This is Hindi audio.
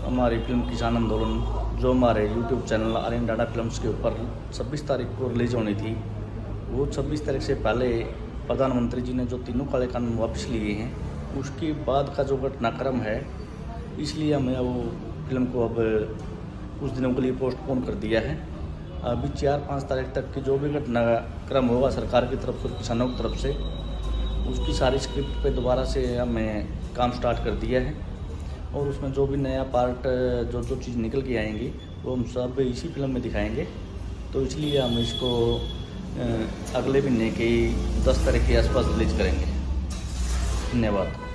हमारी फिल्म किसान आंदोलन जो हमारे YouTube channel Aryan Dada films के ऊपर 26 तारीख को रिलीज होनी थी, वो 26 तारीख से पहले प्रधानमंत्री जी ने जो तीनों काले कानून वापस लिए हैं, उसके बाद का जो घटनाक्रम है, इसलिए हमें वो फिल्म को अब कुछ दिनों के लिए पोस्टपोन कर दिया है। अभी 4-5 तारीख तक की जो भी घटनाक्रम होगा सरकार की तरफ से, किसानों की तरफ से, उसकी सारी स्क्रिप्ट पे दोबारा से हमें काम स्टार्ट कर दिया है और उसमें जो भी नया पार्ट जो चीज़ निकल के आएंगी वो हम सब इसी फिल्म में दिखाएंगे। तो इसलिए हम इसको अगले महीने की 10 तारीख के आसपास रिलीज करेंगे। धन्यवाद।